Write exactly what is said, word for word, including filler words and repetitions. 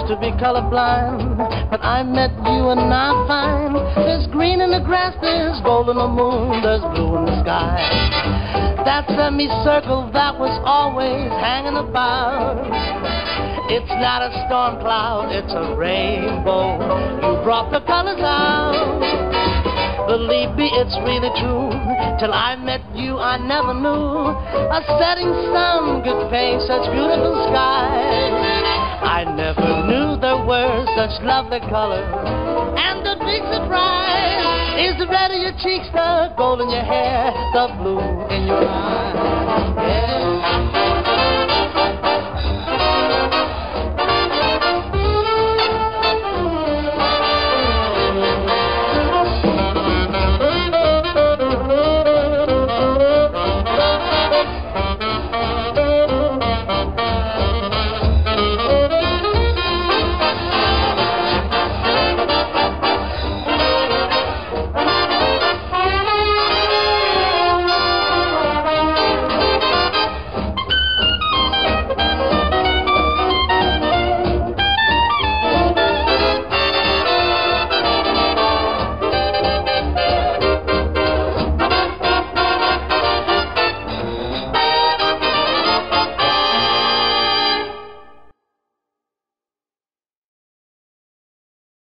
used to be colorblind, but I met you and I find there's green in the grass, there's gold in the moon, there's blue in the sky. That semicircle that was always hanging about, it's not a storm cloud, it's a rainbow. You brought the colors out. Believe me, it's really true. Till I met you, I never knew a setting sun could paint such beautiful skies. I never knew there were such lovely colors. And the big surprise is the red in your cheeks, the gold in your hair, the blue in your eyes. Yeah.